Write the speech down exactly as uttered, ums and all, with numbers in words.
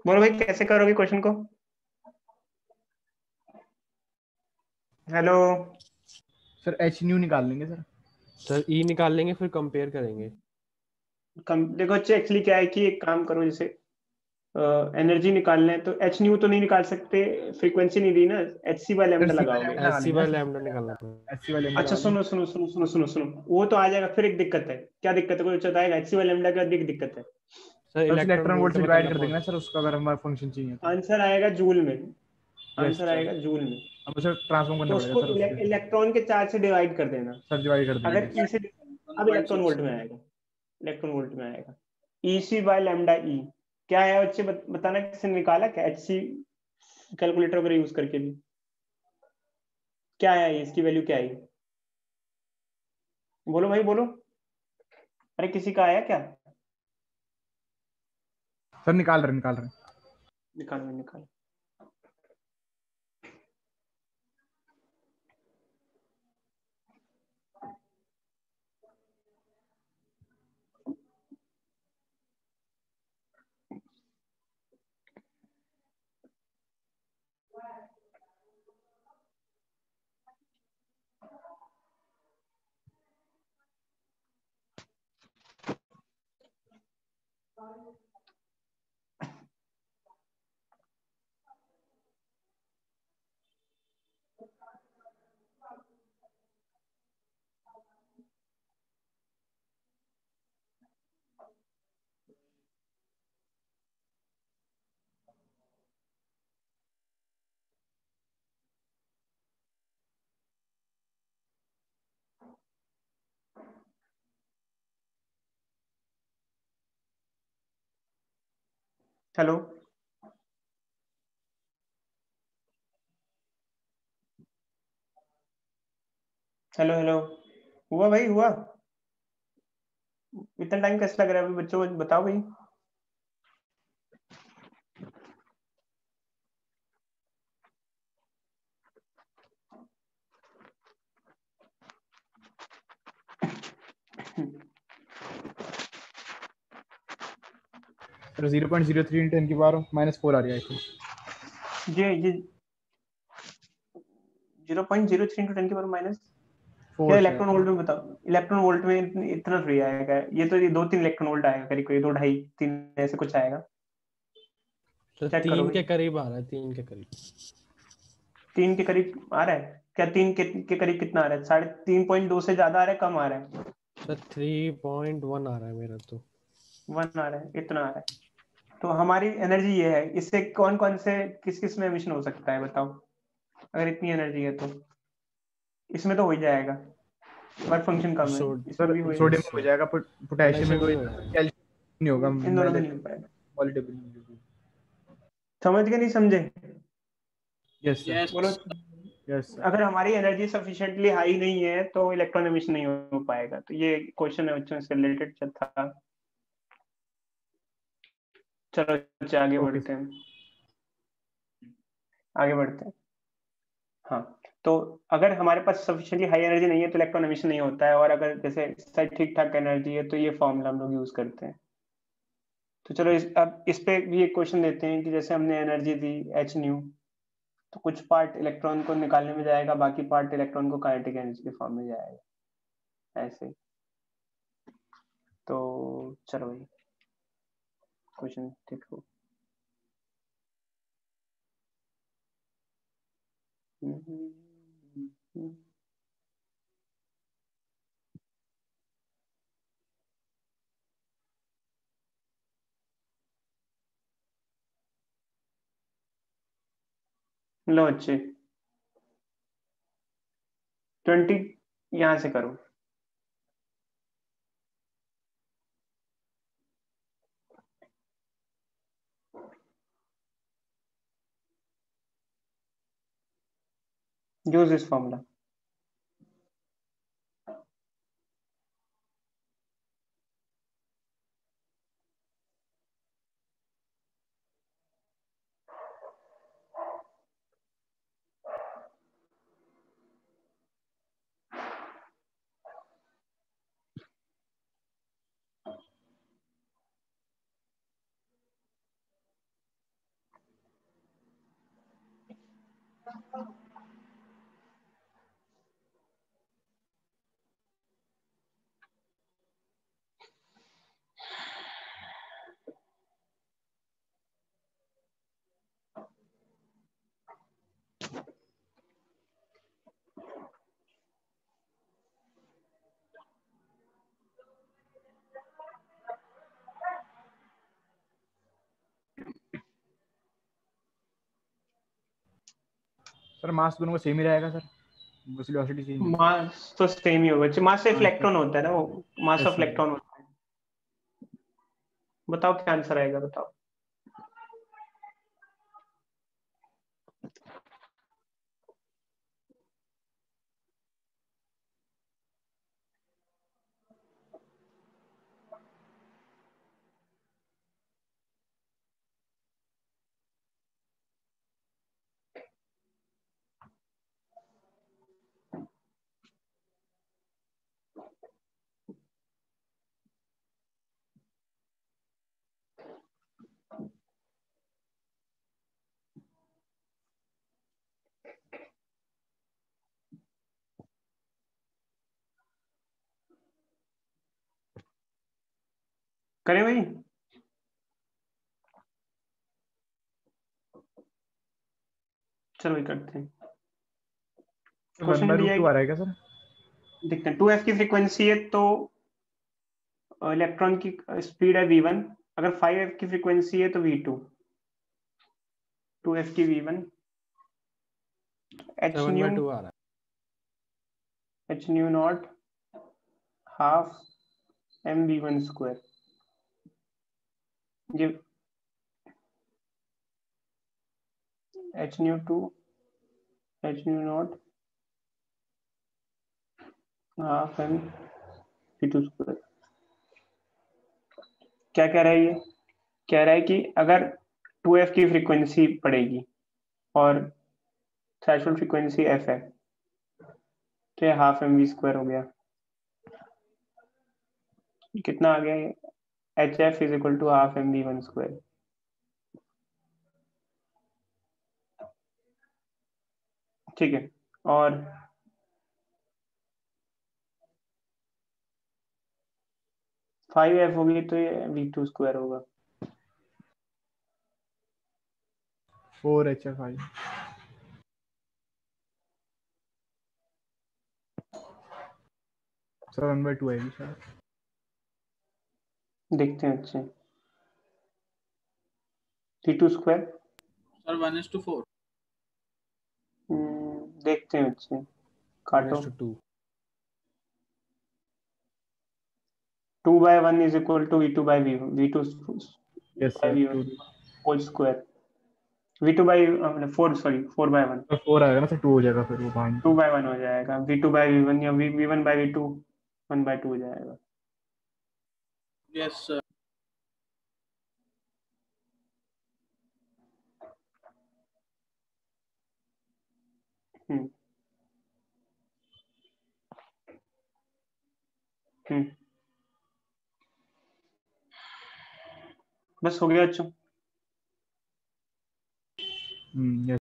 बोलो भाई कैसे करोगे क्वेश्चन को? हेलो। सर एच न्यू निकाल लेंगे सर। सर ई निकाल लेंगे फिर कंपेयर करेंगे। कम देखो अच्छे एक्चुअली क्या है कि एक काम करो, जैसे एनर्जी निकालना है तो एच न्यू तो नहीं निकाल सकते, फ्रीक्वेंसी नहीं दी ना, H C by lambda C Y लगाओगे। लैम्डा एच लगा सी लेंगे बाय ना लैम्डा निकालना पड़ेगा। एच सी वाई लैम्डा अच्छा लगा सुनो लेंगे। सुनो सुनो सुनो सुनो सुनो, वो तो आ जाएगा, फिर एक दिक्कत है। क्या दिक्कत है? कोई बताएगा? एच सी बाय लैम्डा का एक दिक्कत है। सर सर उसे इलेक्ट्रॉन इलेक्ट्रॉन वोल्ट वोल्ट से डिवाइड बताना कर देंगे ना पड़ेगा। सर उसका, अगर हमारा फंक्शन चाहिए तो। आंसर आएगा जूल में। Yes answer sir. आएगा जूल में। अब सर ट्रांसफॉर्म करना तो पड़ेगा उसको सर इले, उसके। इलेक्ट्रॉन के चार्ज से डिवाइड कर देना। सर डिवाइड कर देंगे अगर यस। ई से, अब इलेक्ट्रॉन वोल्ट में आएगा। इलेक्ट्रॉन वोल्ट में आएगा। ई सी बाय लैम्डा ई क्या है बच्चे? बत, बताना किसने निकाला क्या? एच सी कैलकुलेटर वगैरह यूज करके भी क्या है इसकी वैल्यू क्या है? बोलो भाई बोलो। अरे किसी का आया क्या? सर निकाल रहे निकाल रहे निकालो निकालो। हेलो। Hello hello. हुआ भाई हुआ? इतना टाइम कैसे लग रहा है अभी बच्चों को बताओ भाई। Sir zero point zero three ten की पावर माइनस फोर आ रही है आई थिंक। ये ये zero point zero three into ten की पावर माइनस या फोर इलेक्ट्रॉन वोल्ट शायद। में बताओ। इलेक्ट्रॉन वोल्ट में इतन- इतना फ्री आएगा ये तो, ये दो तीन इलेक्ट्रॉन वोल्ट आएगा करीब करीब, दो ढाई तीन ऐसे कुछ आएगा। सर चेक करो तीन भाई। के करीब आ रहा है, तीन के करीब। तीन के करीब आ रहा है क्या? तीन के, के करीब कितना आ रहा है? साढ़े तीन पॉइंट दो से ज्यादा आ रहा है, कम आ रहा है? सर थ्री पॉइंट वन आ रहा है मेरा तो। वन आ रहा है, इतना आ रहा है। तो हमारी एनर्जी ये है, इससे कौन कौन से किस किस में एमिशन हो सकता है बताओ? अगर इतनी एनर्जी है तो इसमें तो हो ही जाएगा, वर्क फंक्शन कम है, सो इसमें सर भी हो ही सोडियम जाएगा। में हो जाएगा, पोटेशियम में पोटेशियम कोई में हो जाएगा। कैल्शियम नहीं होगा, इन दोनों में मेल्ट नहीं हो पाएगा। पॉलीटेबल। समझ के नहीं समझे? Yes sir. बोलो। Yes sir. अगर हमारी एनर्जी सफिशिएंटली हाई नहीं है तो इलेक्ट्रॉन एमिशन नहीं हो पाएगा। तो ये क्वेश्चन है बच्चों, इससे रिलेटेड था। चलो बच्चे आगे ओके बढ़ते सर। हैं। आगे बढ़ते हैं। हाँ। तो अगर हमारे पास सफिशिएंटली हाई एनर्जी नहीं है तो इलेक्ट्रॉन एमिशन नहीं होता है, और अगर जैसे सही ठीक ठाक एनर्जी है तो ये फॉर्मूला हम लोग यूज करते हैं। तो चलो इस, अब इस पे भी एक क्वेश्चन देते हैं कि जैसे हमने एनर्जी दी एच न्यू, तो कुछ पार्ट इलेक्ट्रॉन को निकालने में जाएगा, बाकी पार्ट इलेक्ट्रॉन को काइनेटिक एनर्जी के फॉर्म में जाएगा, ऐसे। तो चलो भाई क्वेश्चन देखो। लो अच्छे, ट्वेंटी यहां से करो। Use this formula. Sir mass दोनों का सेम ही रहेगा सर, बस वेलोसिटी सेम है। मास तो सेम ही होगा, मास से हाँ, इलेक्ट्रॉन होता है ना, वो mass yes, of sir. Electron होता है। बताओ क्या आंसर आएगा, बताओ। करें भाई? चलो ये करते हैं। वन क्वेश्चन बाय दिया रूट है टू आ कि रहा है क्या सर? देखते हैं, टू एफ की फ्रीक्वेंसी है तो इलेक्ट्रॉन की स्पीड है वी वन, अगर फाइव एफ की फ्रीक्वेंसी है तो वी टू। टू एफ की V one, H seven nu by two आ रहा H nu naught half M V one square. ये H nu two H nu naught half M V two square. क्या कह रहा है ये? कह रहा है कि अगर टू एफ की फ्रीक्वेंसी पड़ेगी और थ्रेशोल्ड फ्रीक्वेंसी एफ है तो ये हाफ एम वी स्क्वायर हो गया। कितना आ गया ये? H F is equal to half M V one square. ठीक है, और फाइव एफ होगी तो ये वी टू स्क्वायर होगा। Four H F I sir, one by two आएगी सर। देखते हैं अच्छे। V two square sir one is to four. देखते हैं अच्छे, वन काटो। Is to two. Two by one is equal to V two by V V two yes by sir, we two. One whole square. V two by four, sorry four by one. Four आएगा ना sir, to हो जाएगा फिर वो point. To by one हो जाएगा, V two by V one या V one by V two one by two हो जाएगा। Yes sir. हम्म हम्म बस हो गया अच्छा। हम्म,